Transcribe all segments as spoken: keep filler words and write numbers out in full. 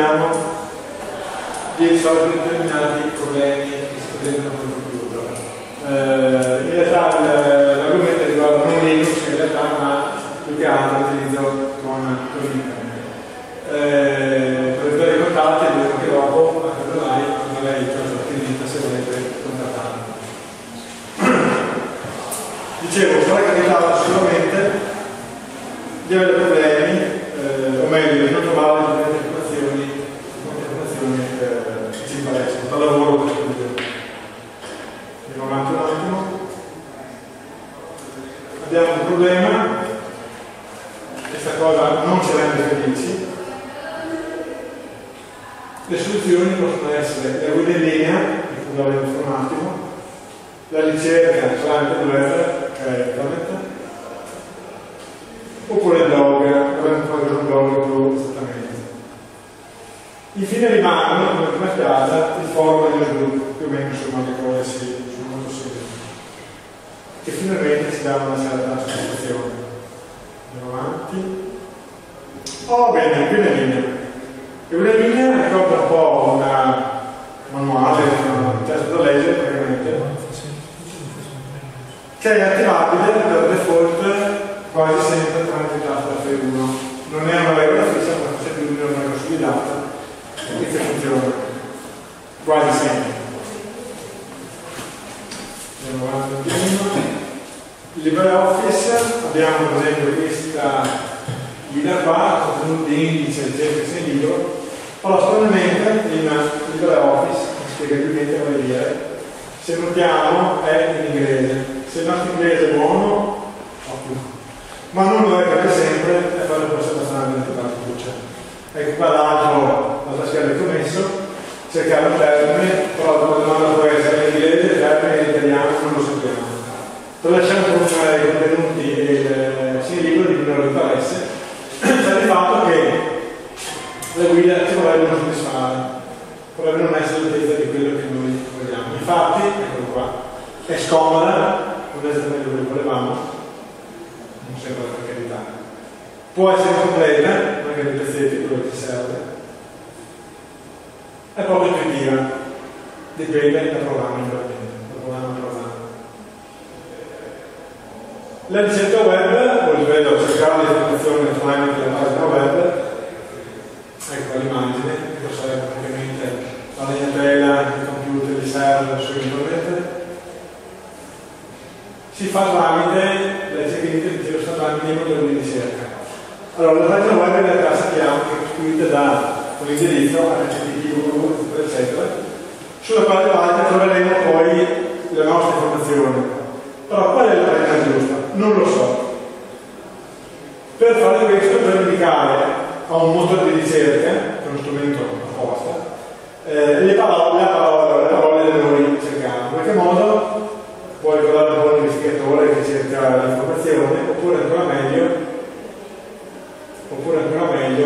cerchiamo di risolvere determinati problemi che si presentano con il computer. Eh, in realtà l'argomento riguarda non Linux in realtà, ma più che altro l'utilizzo con, con internet. Eh, potete i contatti e vedremo che dopo, anche online, magari c'è una attività se volete contattarmi. Dicevo, sarà capitato sicuramente di avere problemi, eh, o meglio, di non trovare le informazioni, le informazioni eh, che ci interessano, dal lavoro per studio. Andiamo avanti un attimo. Abbiamo un problema, questa cosa non ci rende felici. Le soluzioni possono essere la guida in linea, di cui parleremo fra un attimo, la ricerca tramite il web, che è internet, oppure il blog, avremo fatto un blog più esattamente. Infine rimangono, come prima spiaggia, il forum dello sviluppo, più o meno insomma le cose si, sono molto simili, che finalmente ci danno una certa soddisfazione. Andiamo avanti. Oh bene, qui è linea. E una linea ricorda un po' una manuale, un testo da leggere praticamente, che è attivabile per default quasi sempre tramite il tasto F uno. Non è una regola fissa, ma c'è più di una consolidata e che funziona quasi sempre. Andiamo avanti un attimo. LibreOffice, abbiamo per esempio questa guida qua, contenuti, indice, eccetera, segnino. Allora, stranamente in LibreOffice, spiegabilmente vuol dire, se notiamo è in inglese. Se il nostro inglese è buono, ottimo. Ma non lo è per sempre, e quello può essere abbastanza difficile. Ecco qua l'altro, la scheda che ho messo, cercare un termine, però la domanda può essere in inglese, il termine in italiano, non lo sappiamo. Tralasciamo con i contenuti e il segnalibro di non interesse, sta di fatto che le guide ci vorrebbero soddisfare, vorrebbero non essere all'altezza di quello che noi vogliamo. Infatti, eccolo qua, è scomoda, non è esattamente quello che volevamo, non sembra per carità. Può essere completa, anche dei pezzetti, quello che ci serve. È poco intuitiva, dipende dal programma, dal programma programma. La ricerca web, o il livello di cercare le informazioni tramite la pagina web, ecco l'immagine, che sarebbe praticamente la ragnatela, il computer, il server su internet. Si fa tramite, la ricerca di internet sta tramite i motori di ricerca. Allora, la pagina web in realtà sappiamo che è costruita da un indirizzo H T T P, eccetera, sulla quale pagina troveremo poi le nostre informazioni. Però qual è la pagina giusta? Non lo so. Per fare questo, per indicare a un motore di ricerca, che è uno strumento apposta, eh, le parole, la parola, le parole che noi cerchiamo. In qualche modo può ricordare un po' l'investigatore che cerca l'informazione, oppure ancora meglio, oppure ancora meglio,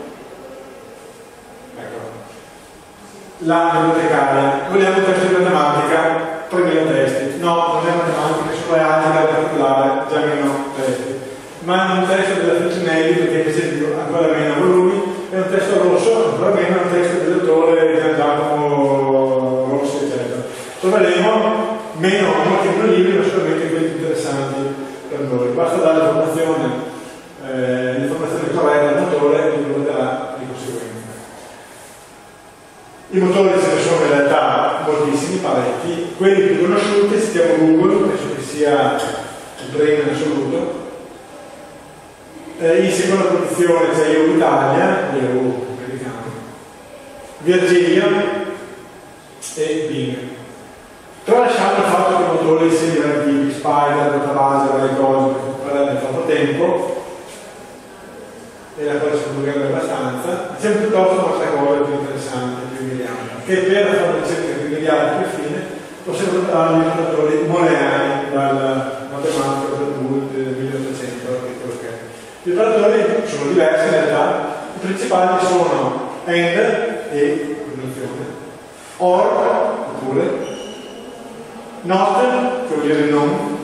ecco, la bibliotecaria. Vogliamo un testo di matematica, tremila testi. No, non è matematica, solo è algebra in particolare, già meno testi. Ma è un testo della Feltrinelli, perché per esempio ancora meno volumi, è un testo rosso, ancora meno è un testo dell'autore Gian Giacomo Rossi, eccetera. Troveremo meno, molti meno libri, ma solamente quelli interessanti per noi. Basta dare l'informazione, eh, l'informazione corretta all'autore e lo darà di conseguenza. I motori ce ne sono in realtà moltissimi, parecchi. Quelli più conosciuti citiamo Google, penso che sia il primo in assoluto. Eh, in seconda posizione c'è Yahoo Italia, Yahoo americano, Virginia e Bing. Tralasciando il fatto che i motori siano diversi tipi, Spider, Database, varie cose, per nel fatto tempo, e la cosa si può divulgare abbastanza, c'è piuttosto un'altra cosa più interessante, più immediata, che per fare una ricerca più immediata più fine possiamo trovare gli operatori mooreani dal matematico del milleottocento. Gli operatori sono diversi in realtà, i principali sono AND e congiunzione, OR oppure, NOT che vuol dire non,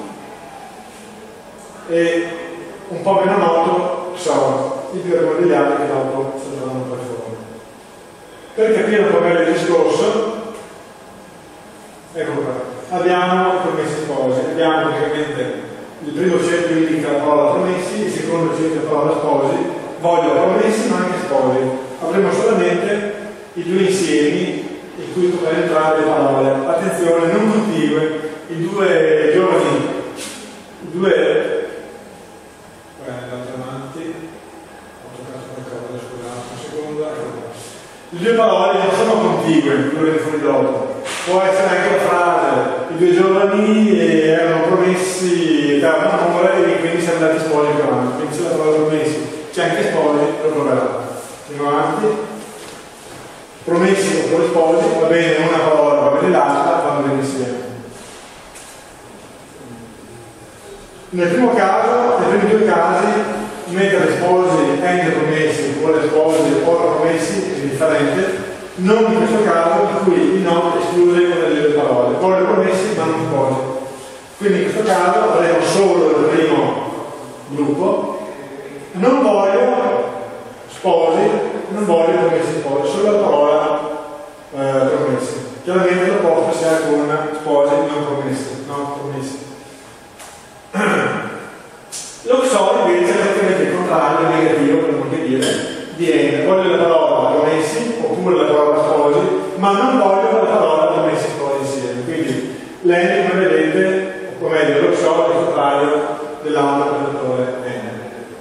e un po' meno noto XOR, i due degli altri che dopo si trovano poi fuori. Per capire un po' meglio il discorso, ecco qua, abbiamo i promessi sposi, abbiamo praticamente il primo cerchio indica la parola promessi, il secondo cerchio la parola sposi, voglio promessi ma anche sposi. Avremo solamente i due insiemi in cui potranno entrare le parole. Attenzione, non contigue, i due giovani, i due, eh, andate avanti, ho toccato qualcosa, scusate un secondo, le due parole non sono contigue, quello che fuori dopo. Può essere anche la frase, i due giovani erano promessi da un amore e quindi siamo andati sposi più avanti, quindi c'è la parola promessi, c'è anche sposi, lo troverà. Andiamo avanti. Promessi oppure sposi, va bene una parola, va bene l'altra, vanno bene insieme. Nel primo caso, nei primi due casi, mettere sposi e promessi, oppure sposi o promessi è differente. Non in questo caso in cui il no esclude una delle due parole, voglio promessi ma non sposi. Quindi in questo caso avremo solo il primo gruppo, non voglio sposi, non voglio promessi sposi, solo la parola eh, promessi. Chiaramente l'opposto si ha con sposi non promessi, non promessi. Lo so invece è praticamente il contrario, negativo per non che dire, viene, voglio la parola promessi oppure la parola sposi, ma non voglio la parola promessi sposi insieme. Quindi l'N, come vedete, o meglio, lo so è il contrario dell'autopredatore N.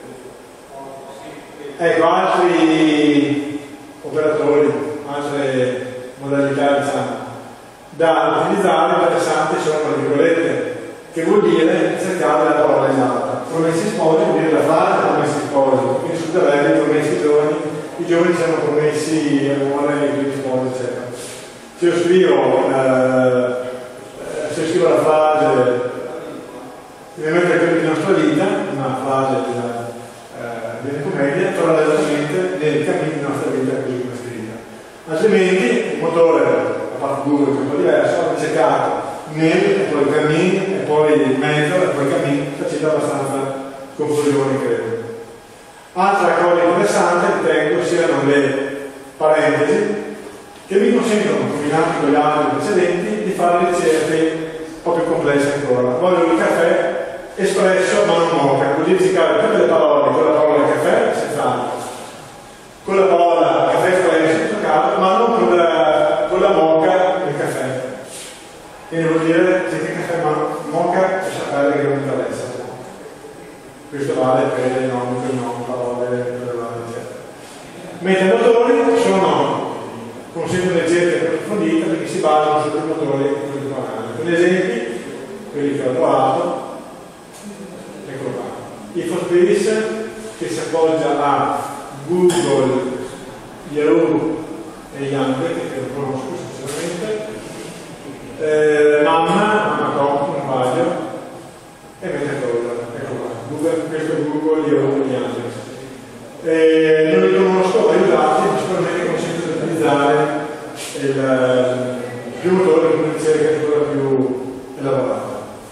Ecco, altri operatori, altre modalità diciamo, da utilizzare interessanti sono le virgolette, che vuol dire cercare la parola esatta. Promessi sposi vuol dire la frase promessi sposi, quindi succederebbe i promessi giovani, i giovani siamo promessi amore e quindi sposi, eccetera. Se io scrivo, eh, se io scrivo la frase, ovviamente è quello di nostra vita, una frase della, eh, della commedia, troverà esattamente nel cammino di nostra vita così come scritta. Altrimenti il motore, a parte Google che è un po' diverso, ha cercato nel e poi cammino e poi mezzo e poi cammino, facendo abbastanza confusione credo. Altra cosa interessante ritengo siano le parentesi che mi consentono, combinati con gli altri precedenti, di fare ricerche un po' più complesse ancora. Voglio il caffè espresso ma non moca, vuol dire giocare tutte le parole con la parola caffè senz'altro, con la parola caffè espresso in questo caso, ma non con la, con la moca del caffè. Quindi vuol dire se che caffè moca e sapere che non interessa. Questo vale per le nomi, per non parole, per eccetera. Mentre i motori sono consentono ricerche approfondite perché si basano su due motori contemporanei. Per esempi, quelli che ho trovato, ecco qua. InfoSpace che si appoggia a Google, Yahoo e Yandex, che lo conosco sinceramente. Eh, mamma, mamma Tom, non sbaglio, e Metacoder, ecco qua, Google, questo è Google, io e Yandex. Eh, non li conosco, ho aiutati, ma sicuramente consentono di utilizzare il più motore di una ricerca ancora più elaborata.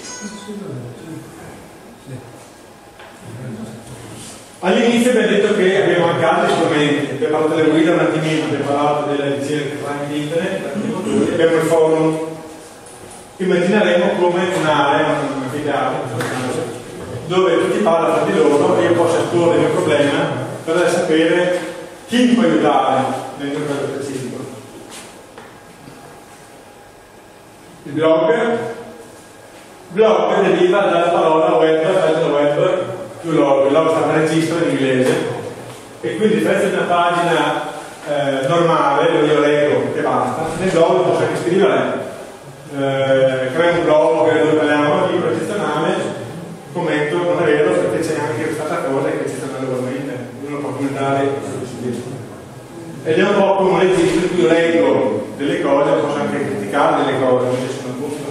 All'inizio abbiamo detto che abbiamo anche altri strumenti, abbiamo parlato delle guide un attimino, abbiamo parlato delle ricerche tramite internet, abbiamo il forum. Immagineremo come un'area, una filiale, dove tutti parlano tra di loro e io posso esporre il mio problema per sapere chi mi può aiutare nel mio caso specifico. Il blog, blog deriva dalla parola web, dalla web più log, log sta per registro in inglese, e quindi a differenza di una pagina eh, normale dove io leggo e basta, nel blog posso anche scrivere. Eh, creo un blog dove parliamo di libro eccezionale, commento, non è vero perché c'è anche questa cosa che ci sta regolarmente, uno può commentare ed è un po' come un registro in cui io leggo delle cose, posso anche criticare delle cose, non ci sono punto.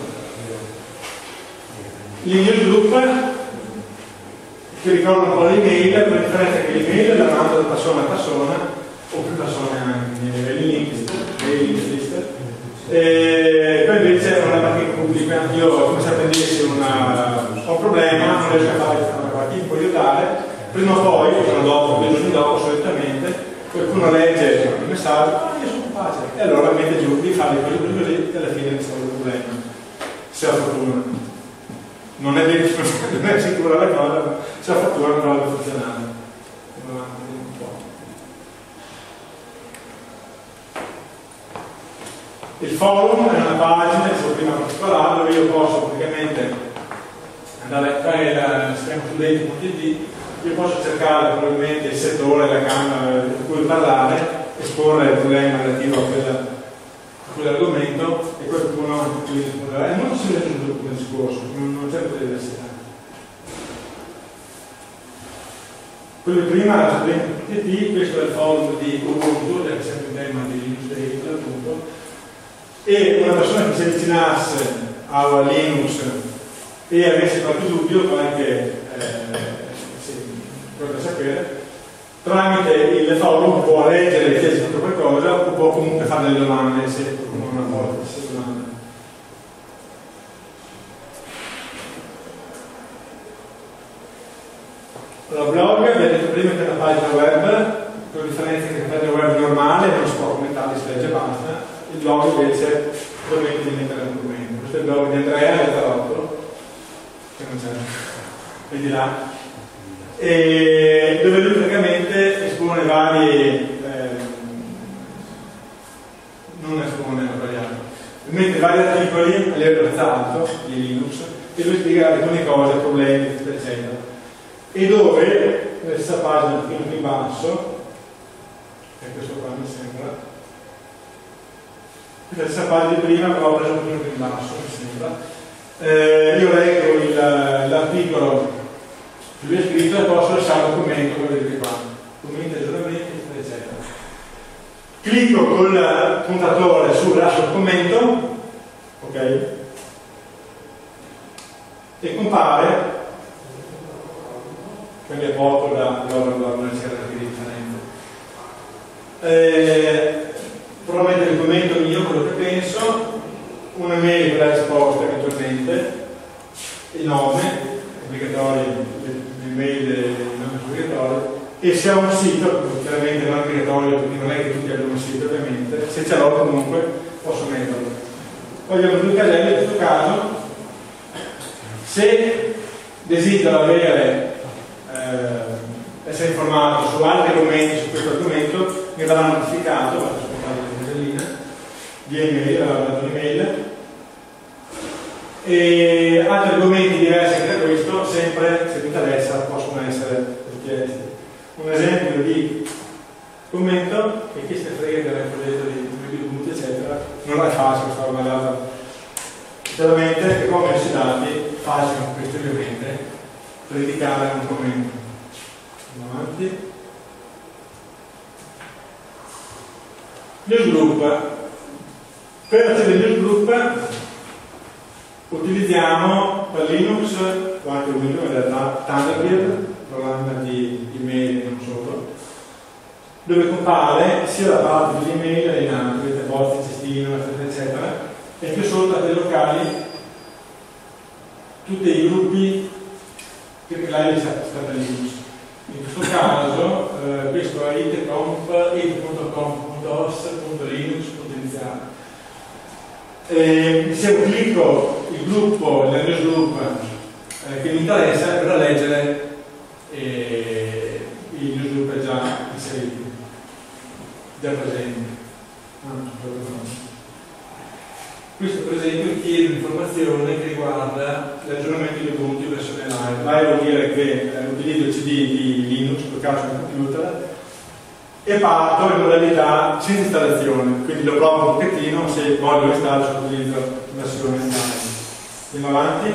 Il newsgroup che ricorda un po' l'email, la differenza è che l'email la mando da persona a persona o più persone anche, nel link list. E poi invece è una parte pubblica, io come se prendessi una, ho un problema, non riesco a fare questa cosa, chi mi può aiutare, prima o poi, il giorno dopo, due giorni dopo solitamente, qualcuno legge il messaggio, ah io sono capace, e allora mette giù di fare così così così e alla fine risolve il problema, se ha fortuna. Non è, ben, non è sicura la cosa, ma se ha fortuna dovrebbe funzionare. Un po'. Il forum è una pagina, dicevo prima particolare, dove io posso praticamente andare qua e la sistema studenti punto i d, io posso cercare probabilmente il settore, la camera di cui parlare, esporre il problema relativo a, quella, a quell'argomento e qualcuno qui risponderà. È molto simile al discorso, non, non c'è molta diversità. Quello di prima era studenti punto i d, questo è il forum di Ubuntu, che è sempre un tema di Linux Day, appunto, e una persona che si avvicinasse a Linux e avesse qualche dubbio, qualche eh, sì, cosa da sapere, tramite il forum può leggere se c'è scritto qualcosa o può comunque fare delle domande se qualcuno non ha voglia di domande. Allora, blog, vi ho detto prima che è una pagina web, con la differenza che una pagina web normale non si può commentare, si legge e basta. Il blog invece permette di mettere un documento. Questo è il blog di Andrea Lettarotto, che non c'è, vedi là, e dove lui praticamente espone vari, eh, non espone, non sbagliato, mette vari articoli a livello alto di Linux e lui spiega alcune cose, problemi, eccetera. E dove, nella stessa pagina un pochino più in basso, che è questo qua mi sembra, questa stessa pagina di prima però ho preso un pochino più in basso, mi sembra. Eh, io leggo l'articolo che lui ha scritto e posso lasciare un commento, come vedete qua, commenti, aggiornamenti, eccetera. Clicco col puntatore su lascio il commento, ok? E compare, quindi è poco da non c'è che differenza. Eh, probabilmente il commento mio, quello che penso, una mail per la risposta eventualmente, il nome obbligatorio, l'email e il nome obbligatorio, e se ho un sito, chiaramente non obbligatorio perché non è che tutti abbiano un sito ovviamente, se ce l'ho comunque posso metterlo. Poi abbiamo due caselli, in questo caso se desidero avere eh, essere informato su altri argomenti, su questo argomento, mi verrà notificato, vado a aspettare la casellina, via email, verrà un'email, e altri argomenti diversi anche da questo, sempre se vi interessa, possono essere richiesti. Un esempio di commento, e chi si frega del progetto di Ubuntu, eccetera, non è facile questa roba data. Chiaramente, che come questi dati, facile questo ovviamente, per indicare un commento. Andiamo avanti. Newsgroup. Per accedere al newsgroup utilizziamo per Linux o anche Windows in realtà Thunderbird, programma di email e non solo, dove compare sia la parte dell'email e in altri, posti, cestino, eccetera, eccetera, e più sotto dei locali tutti i gruppi che lei sta per Linux. In questo caso eh, questo è itconf, it punto conf punto os punto linux punto iniziale. E se io clicco il gruppo, il newsgroup eh, che mi interessa, per leggere eh, i newsgroup già inseriti, già presenti. Ah, questo per esempio chiede un'informazione che riguarda l'aggiornamento di Ubuntu versione live. Live vuol dire che eh, utilizzo il C D di Linux per caso sul computer e parto in modalità senza installazione, quindi lo provo un pochettino, se voglio installare se utilizzo la versione live. Andiamo avanti.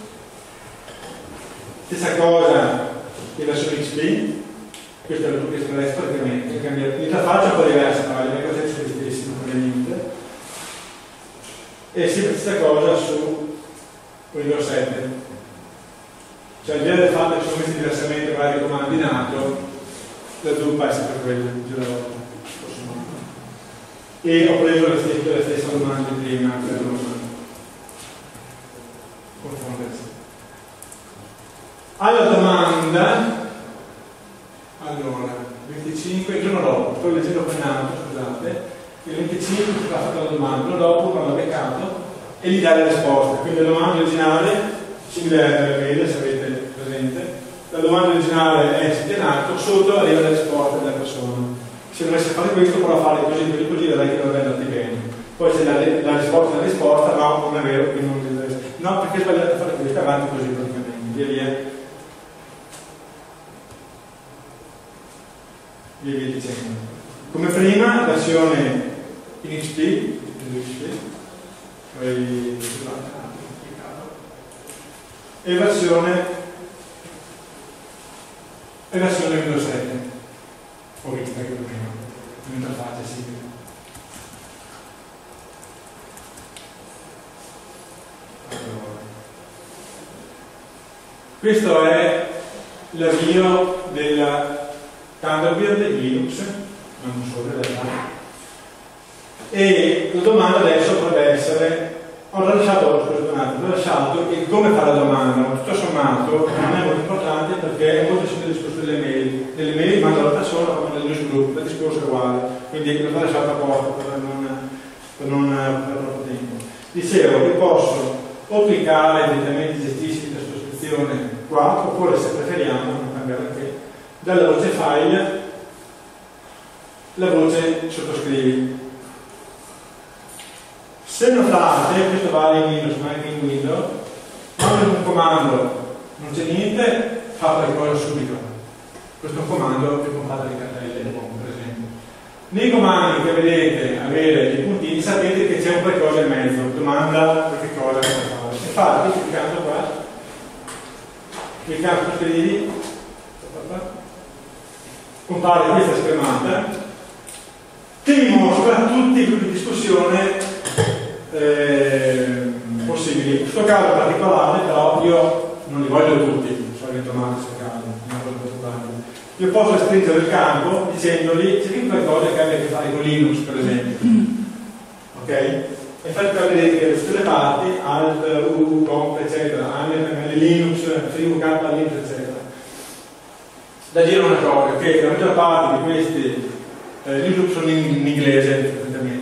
Stessa cosa in versione X P, questo è il X P praticamente, l'interfaccia è un po' diversa, ma le mie cose sono le stesse, non cambia niente. E sempre la stessa cosa su Windows sette, cioè al di là del fatto che sono messi diversamente vari comandi in atto, la zuppa è sempre quella di una volta. E ho preso la stessa, la stessa domanda di prima per non confondersi. Alla domanda, allora, venticinque, il giorno dopo, sto leggendo con alto, scusate, il venticinque ti fa fatto la domanda, dopo quando l'ha beccato e gli dà la risposta. Quindi la domanda originale, simile alla mail, se avete presente, la domanda originale è se in alto, sotto arriva la risposta della persona. Se dovesse fare questo, può fare così, così, così, vedrai che dovrebbe andarti bene. Poi c'è la, la risposta della risposta, no, non è vero, quindi non deve... no, perché è sbagliato fare questo, avanti così praticamente, via via, via via dicendo. Come prima, versione in X P, e versione e versione Windows sette o Vista, che prima l'interfaccia è simile. Allora, questo è l'avvio della Thunderbird Linux, ma non solo in realtà. E la domanda adesso potrebbe essere, ho lasciato, scusate un attimo, ho lasciato che come fare la domanda, ma tutto sommato non è molto importante perché è molto simile al discorso delle mail. Nelle mail manda la persona come nel newsgroup, il discorso è uguale, quindi l'ho lasciato a posto per non, per non perdere troppo tempo. Dicevo che posso o cliccare direttamente gestisci la sottoscrizione qua, oppure se preferiamo, non cambia anche, dalla voce file la voce sottoscrivi. Se notate, questo vale in Windows ma anche in Windows, quando un comando non c'è niente, fa qualcosa subito. Questo è un comando che compare le cartelle, per esempio. Nei comandi che vedete avere i puntini, sapete che c'è un qualcosa in mezzo, domanda per che cosa fare. Infatti, cliccando qua, cliccando su scrivi, compare questa schermata che mi mostra tutti i gruppi di discussione Eh, possibili. In questo caso particolare, però io non li voglio tutti, sono ritornato in questo caso. Io posso restringere il campo dicendogli c'è qui qualcosa che abbia a che fare con Linux, per esempio. Ok? E infatti vedete che tutte le parti, alt, u, comp, eccetera, anche Linux, freewk, Linux, eccetera. Da dire una cosa, che la maggior parte di questi eh, Linux sono in, in inglese, frequentemente.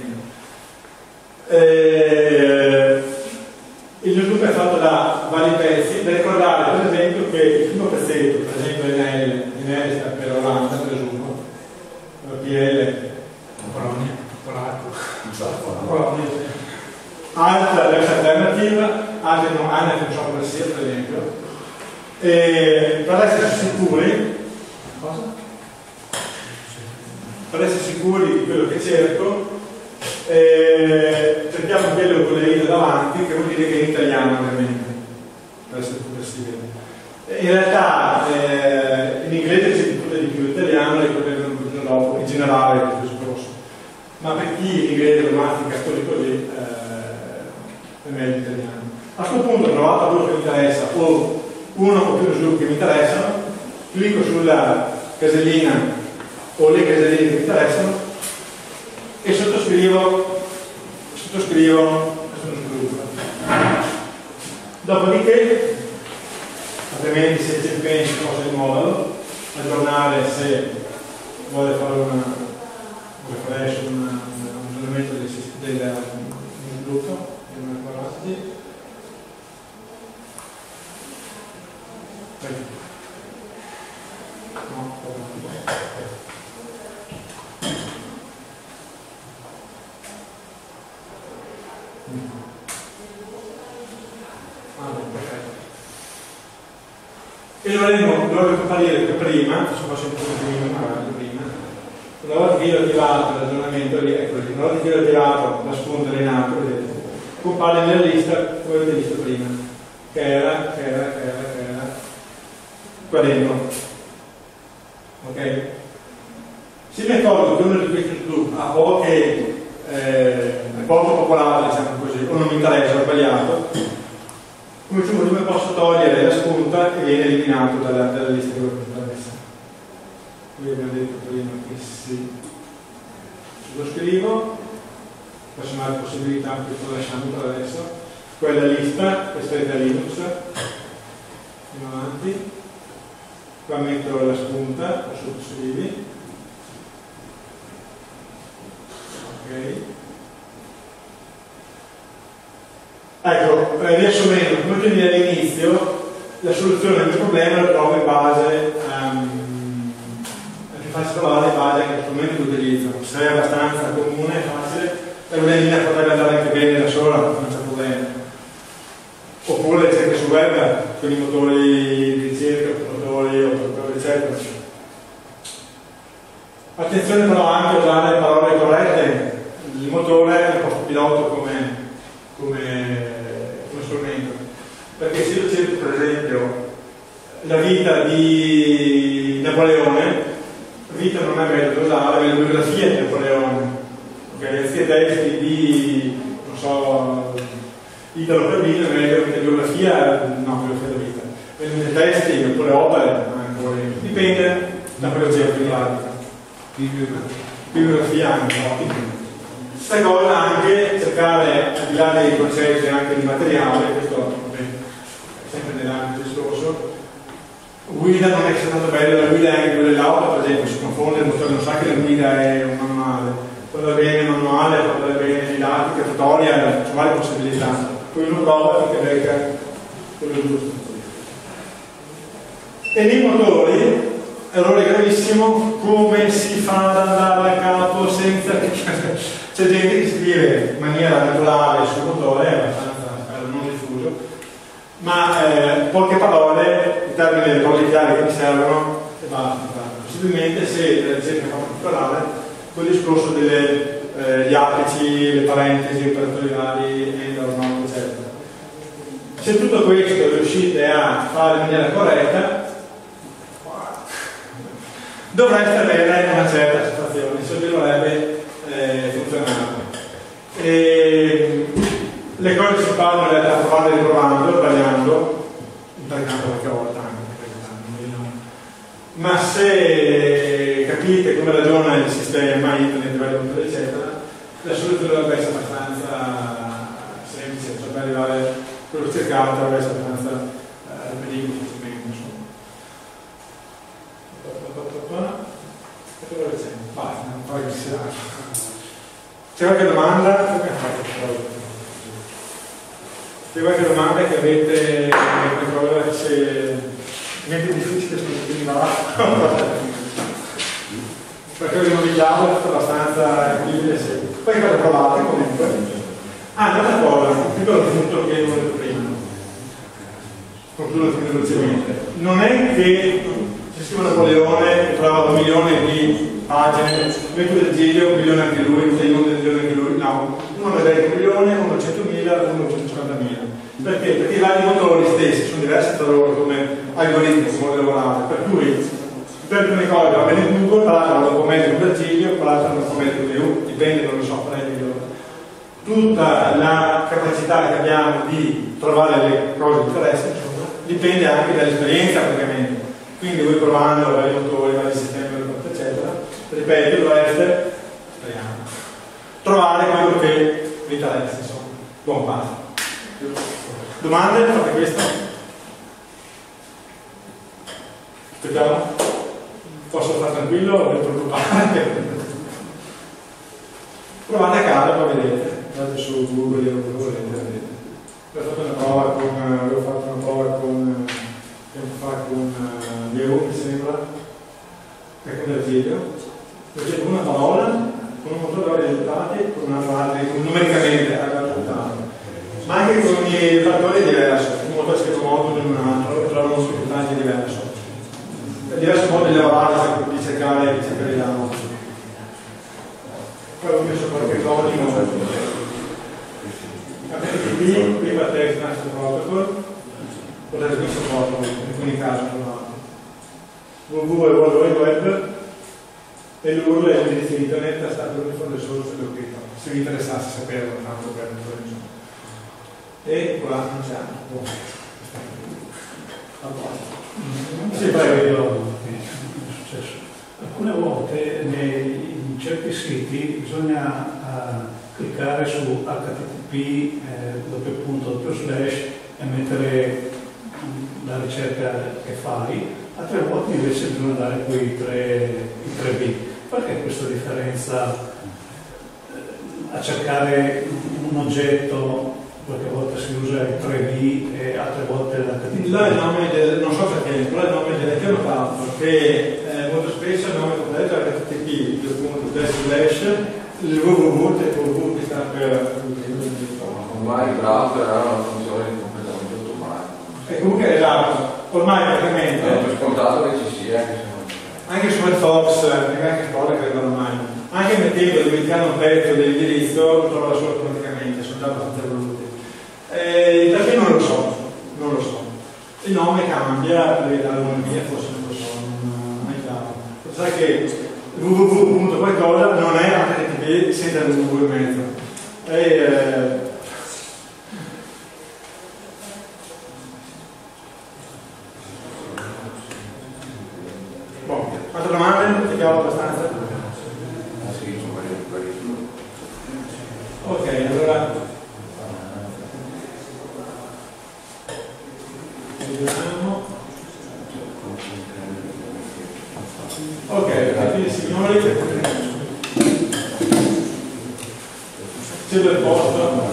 Eh, il newsgroup è fatto da vari pezzi, da ricordare per esempio che il primo pezzetto, per esempio N L, N L sta per Olanda, presumo, P L, Polonia, polacco, Polonia, alta l'ex alternativa, altre non hanno che non so come sia, per esempio, e per essere sicuri, cosa? Per essere sicuri di quello che cerco, Eh, cerchiamo quello con le righe davanti, che vuol dire che è in italiano ovviamente, per essere più possibile. In realtà eh, in inglese si discute di più italiano e poi un pochino dopo, in generale questo discorso. Ma per chi inglese lo mastica così così eh, è meglio italiano. A questo punto ho trovato quello che mi interessa o uno o più sviluppi che mi interessano, clicco sulla casellina o le caselline che mi interessano e sottoscrivo, sottoscrivo questo sviluppo. Dopodiché, ovviamente se c'è il penso cosa il modulo, aggiornare se vuole fare una, un refresh, un aggiornamento del, del, del sviluppo, di una quadrati. No, e dovremmo, dovrebbe comparire che prima, adesso faccio un po' di magari prima, una volta che io ho attivato l'aggiornamento lì, ecco lì, una volta che io ho attivato la spunta in alto, vedete, compare nella lista come avete visto prima, che era, che era, che era, che era, qua dentro. Ok? Se mi accorgo che uno di questi sviluppi ha poche, eh, è poco popolare, diciamo così, o non mi interessa, ho sbagliato, come come posso togliere la spunta e viene eliminato dalla, dalla lista che ho interessa. Qui abbiamo detto prima che sì, lo scrivo, possono avere possibilità che sto lasciando per adesso, quella lista, questa è da Linux, andiamo avanti, qua metto la spunta, lo sottoscrivi, Ecco, eh, riassumendo, come ti dire all'inizio, la soluzione del problema la trovo in base, um, è più facile trovare in base anche agli strumenti che utilizzo. Se è abbastanza comune, facile, per una linea potrebbe andare anche bene da sola, non c'è problema. Oppure cerca su web con i motori di ricerca, motori o eccetera. Attenzione però anche a usare le parole corrette. Il motore è un posto pilota come, come, come strumento. Perché se io cerco per esempio la vita di Napoleone, vita non è meglio da usare, è la biografia di Napoleone, okay? Anziché testi di, non so, Italo Calvino è meglio che biografia, no, biografia della vita, mentre testi oppure opere, ancora, dipende da quello che c'è biografia anche, no? Questa cosa anche cercare, al di là dei concetti anche di materiale, questo è sempre nell'ambito discorso, guida non è che sia tanto bello, la guida è anche quella dell'auto, per esempio, si confonde, il motore non sa che la guida è un manuale, quando va bene il manuale, quando va bene didattica, tutorial, ci varie possibilità, poi uno prova finché becca quello giusto. E nei motori, errore gravissimo, come si fa ad andare a capo senza che c'è gente che scrive in maniera naturale sul motore, è abbastanza non diffuso, ma eh, poche parole, i termini delle parole chiare che mi servono e basta. Possibilmente se la ricerca fa particolare, quel discorso delle eh, gli apici, le parentesi, operatori vari, end or not, eccetera. Se tutto questo riuscite a fare in maniera corretta, dovreste avere una certa situazione, se dovrebbe eh, funzionare. E le cose si fanno da provare e riprovando, sbagliando, sbagliando qualche volta anche, ma se capite come ragiona il sistema, internet, development, eccetera, la soluzione dovrebbe essere abbastanza semplice, cioè per arrivare a quello cercato dovrebbe essere abbastanza ripetibile. C'è qualche domanda? C'è qualche domanda che avete qualcosa se niente difficile sul va perché lo vediamo è abbastanza incredibile, sì. Poi cosa provate comunque. Ah, un'altra cosa, un piccolo punto che non ho detto prima, concludo velocemente. Non è che se scrive Napoleone e trova un milione di pagine, metto del Giglio, un milione anche lui, un milione anche lui, no, uno è un milione, uno centomila, uno centocinquantamila. Perché? Perché i vari motori stessi sono diversi tra loro come algoritmi, come modo di lavorare, per cui per alcune cose va bene Google, per l'altro non può meglio del Giglio, per l'altro non può meglio di dipende, non lo so, farei migliore. Tutta la capacità che abbiamo di trovare le cose di interesse, insomma, dipende anche dall'esperienza praticamente. Quindi voi provando vari motori, vari sistemi, eccetera, ripeto, dovreste speriamo, trovare quello che vi interessa, insomma. Buon passo. Domande? Fate questo? Aspettiamo? Posso stare tranquillo? Non vi preoccupate. Provate a casa, poi vedete. Andate su Google e lo volete, vedete. Ho fatto una prova con, avevo fatto una prova con tempo fa con uh, Leo, mi sembra, e con Virgilio. Perché con una parola, con un motore dava risultati, con un'altra numericamente aveva risultati. Ma anche con i fattori diversi, un motore scritto modo in un altro, trovano un risultato diverso. È diverso modo di lavorare, di cercare, di cercare di lavoro. Poi ho messo qualche codice. Qui, qui va text master protocol, potete messo foto, in alcuni casi trovato. www è il World Wide Web e l'U R L è l'indirizzo internet, è stato l'unico resource che ho scritto, se vi interessasse saperlo, tanto per il e qua non c'è. Sì, prego. Alcune volte nei, in certi siti bisogna uh, cliccare su H T T P eh, doppio punto doppio slash e mettere la ricerca che fai, altre volte invece bisogna dare quei tre, i tre B. Perché questa differenza a cercare un oggetto, qualche volta si usa il tre V e altre volte l'H T T P. Là il nome del, non so perché, però il nome del che ho notato, perché eh, molto spesso il nome completo è H T T P, due punti, slash, il www, il www che sta per... Ormai il browser ha una funzione completamente automatica. E comunque esatto, ormai praticamente... È per scontato che ci sia, anche se non c'è. Anche su Firefox, anche scuola credo ormai, anche mettendo diventando un pezzo dell'indirizzo lo trova solo automaticamente, sono già abbastanza evoluti. Eh, perché non lo so, non lo so. Il nome cambia, le mia forse non lo so, non è chiaro. Sai che www. qualcosa non è H T T P senza il www in mezzo. E, eh, boh, altre domande? Ti chiamo abbastanza? Ah sì, sono vari, vari. Ok, allora vediamo. Ok, quindi signori, c'è del posto.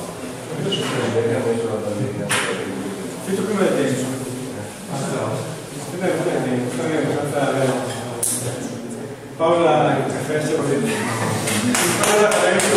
Fito prima del tempo. Prima del tempo, prima del tempo. Paola, il caffè, se volete.